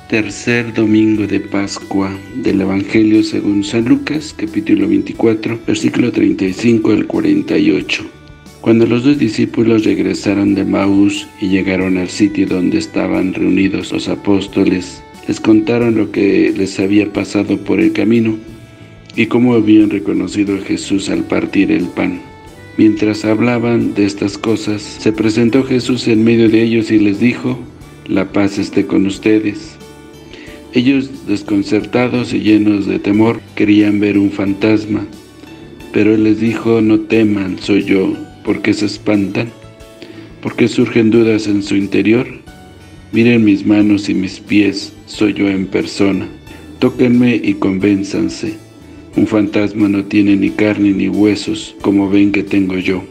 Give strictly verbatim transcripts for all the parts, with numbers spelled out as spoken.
Tercer domingo de Pascua del Evangelio según San Lucas, capítulo veinticuatro, versículo treinta y cinco al cuarenta y ocho. Cuando los dos discípulos regresaron de Emaús y llegaron al sitio donde estaban reunidos los apóstoles, les contaron lo que les había pasado por el camino y cómo habían reconocido a Jesús al partir el pan. Mientras hablaban de estas cosas, se presentó Jesús en medio de ellos y les dijo: «La paz esté con ustedes». Ellos, desconcertados y llenos de temor, querían ver un fantasma, pero él les dijo: «No teman, soy yo». ¿Por qué se espantan? ¿Por qué surgen dudas en su interior? Miren mis manos y mis pies, soy yo en persona. Tóquenme y convénzanse. Un fantasma no tiene ni carne ni huesos, como ven que tengo yo.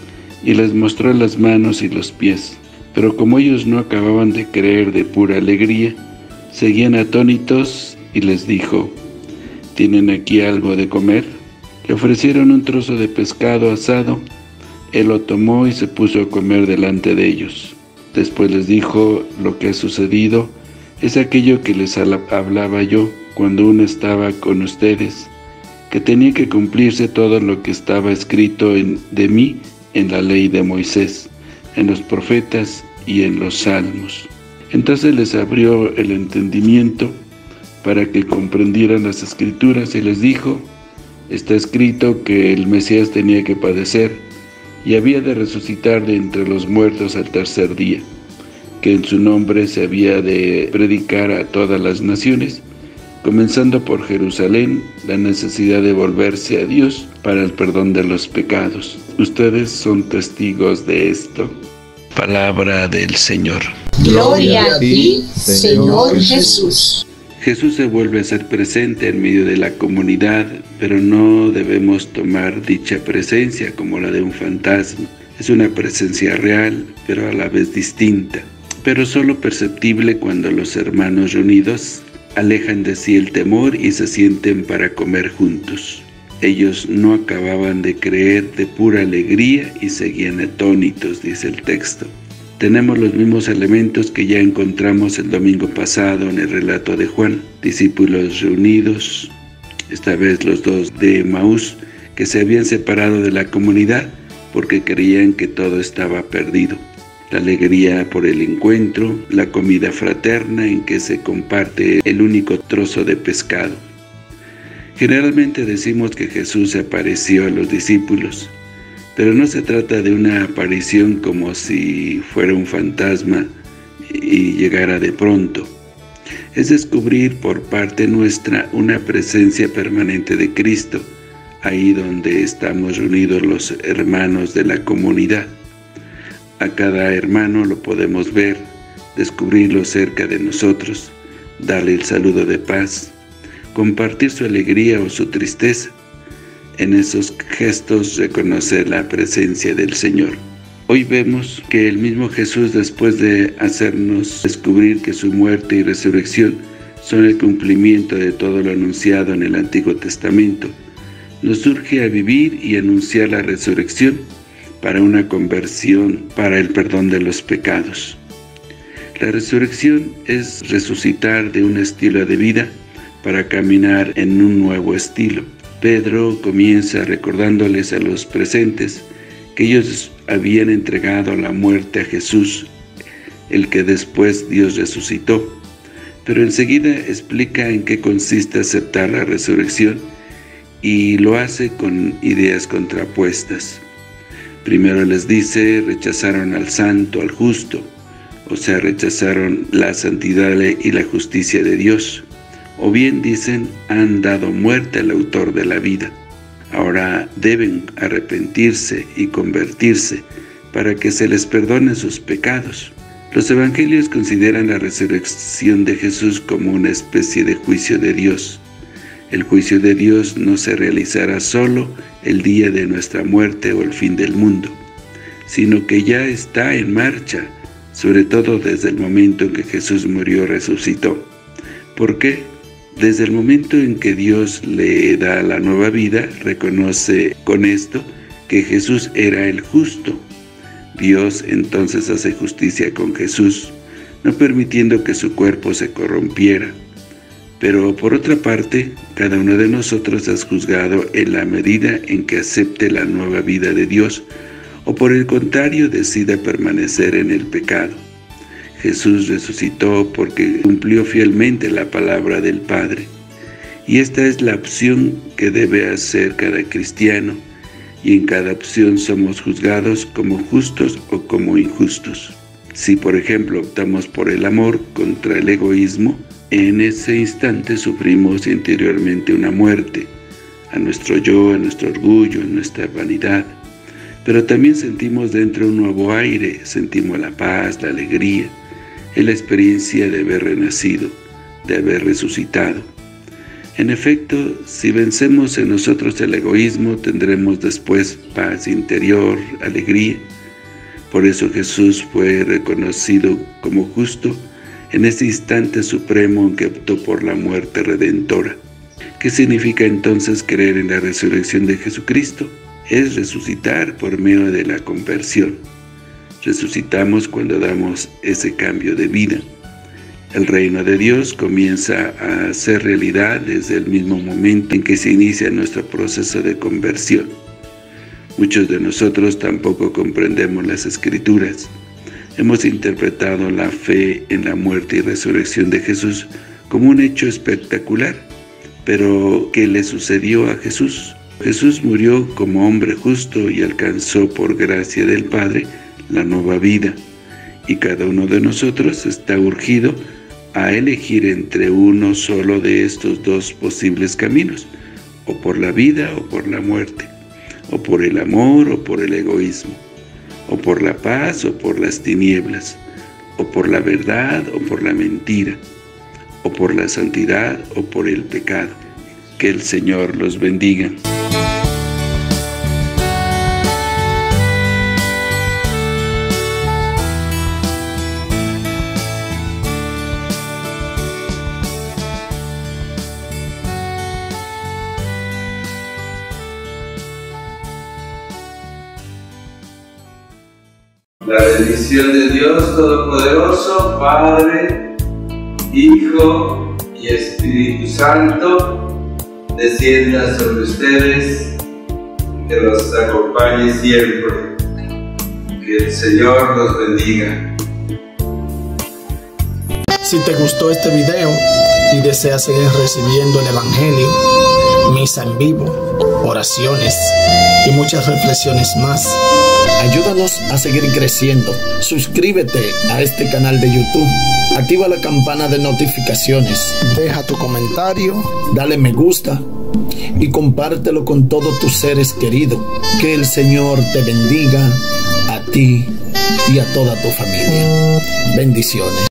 Y les mostró las manos y los pies. Pero como ellos no acababan de creer de pura alegría, seguían atónitos y les dijo: ¿tienen aquí algo de comer? Le ofrecieron un trozo de pescado asado. Él lo tomó y se puso a comer delante de ellos. Después les dijo: lo que ha sucedido es aquello que les hablaba yo cuando aún estaba con ustedes, que tenía que cumplirse todo lo que estaba escrito en, de mí en la ley de Moisés, en los profetas y en los salmos. Entonces les abrió el entendimiento para que comprendieran las Escrituras y les dijo: está escrito que el Mesías tenía que padecer y había de resucitar de entre los muertos al tercer día, que en su nombre se había de predicar a todas las naciones, comenzando por Jerusalén, la necesidad de volverse a Dios para el perdón de los pecados. Ustedes son testigos de esto. Palabra del Señor. Gloria a ti, Señor Jesús. Jesús se vuelve a ser presente en medio de la comunidad, pero no debemos tomar dicha presencia como la de un fantasma. Es una presencia real, pero a la vez distinta, pero solo perceptible cuando los hermanos reunidos alejan de sí el temor y se sienten para comer juntos. Ellos no acababan de creer de pura alegría y seguían atónitos, dice el texto. Tenemos los mismos elementos que ya encontramos el domingo pasado en el relato de Juan. Discípulos reunidos, esta vez los dos de Emaús, que se habían separado de la comunidad porque creían que todo estaba perdido. La alegría por el encuentro, la comida fraterna en que se comparte el único trozo de pescado. Generalmente decimos que Jesús se apareció a los discípulos, pero no se trata de una aparición como si fuera un fantasma y llegara de pronto. Es descubrir por parte nuestra una presencia permanente de Cristo, ahí donde estamos reunidos los hermanos de la comunidad. A cada hermano lo podemos ver, descubrirlo cerca de nosotros, darle el saludo de paz, compartir su alegría o su tristeza. En esos gestos reconocer la presencia del Señor. Hoy vemos que el mismo Jesús, después de hacernos descubrir que su muerte y resurrección son el cumplimiento de todo lo anunciado en el Antiguo Testamento, nos urge a vivir y anunciar la resurrección para una conversión, para el perdón de los pecados. La resurrección es resucitar de un estilo de vida para caminar en un nuevo estilo. Pedro comienza recordándoles a los presentes que ellos habían entregado la muerte a Jesús, el que después Dios resucitó, pero enseguida explica en qué consiste aceptar la resurrección y lo hace con ideas contrapuestas. Primero les dice: rechazaron al santo, al justo, o sea, rechazaron la santidad y la justicia de Dios. O bien dicen, han dado muerte al autor de la vida. Ahora deben arrepentirse y convertirse para que se les perdonen sus pecados. Los evangelios consideran la resurrección de Jesús como una especie de juicio de Dios. El juicio de Dios no se realizará solo el día de nuestra muerte o el fin del mundo, sino que ya está en marcha, sobre todo desde el momento en que Jesús murió y resucitó. ¿Por qué? Desde el momento en que Dios le da la nueva vida, reconoce con esto que Jesús era el justo. Dios entonces hace justicia con Jesús, no permitiendo que su cuerpo se corrompiera. Pero por otra parte, cada uno de nosotros es juzgado en la medida en que acepte la nueva vida de Dios, o por el contrario decida permanecer en el pecado. Jesús resucitó porque cumplió fielmente la palabra del Padre. Y esta es la opción que debe hacer cada cristiano, y en cada opción somos juzgados como justos o como injustos. Si, por ejemplo, optamos por el amor contra el egoísmo, en ese instante sufrimos interiormente una muerte, a nuestro yo, a nuestro orgullo, a nuestra vanidad. Pero también sentimos dentro un nuevo aire, sentimos la paz, la alegría, es la experiencia de haber renacido, de haber resucitado. En efecto, si vencemos en nosotros el egoísmo, tendremos después paz interior, alegría. Por eso Jesús fue reconocido como justo en ese instante supremo en que optó por la muerte redentora. ¿Qué significa entonces creer en la resurrección de Jesucristo? Es resucitar por medio de la conversión. Resucitamos cuando damos ese cambio de vida. El reino de Dios comienza a ser realidad desde el mismo momento en que se inicia nuestro proceso de conversión. Muchos de nosotros tampoco comprendemos las Escrituras. Hemos interpretado la fe en la muerte y resurrección de Jesús como un hecho espectacular. Pero, ¿qué le sucedió a Jesús? Jesús murió como hombre justo y alcanzó por gracia del Padre la nueva vida. Y cada uno de nosotros está urgido a elegir entre uno solo de estos dos posibles caminos, o por la vida o por la muerte, o por el amor o por el egoísmo, o por la paz o por las tinieblas, o por la verdad o por la mentira, o por la santidad o por el pecado. Que el Señor los bendiga. La bendición de Dios Todopoderoso, Padre, Hijo y Espíritu Santo, descienda sobre ustedes, que los acompañe siempre. Que el Señor los bendiga. Si te gustó este video y deseas seguir recibiendo el Evangelio, misa en vivo, oraciones y muchas reflexiones más, ayúdanos a seguir creciendo. Suscríbete a este canal de YouTube, activa la campana de notificaciones, deja tu comentario, dale me gusta y compártelo con todos tus seres queridos. Que el Señor te bendiga a ti y a toda tu familia. Bendiciones.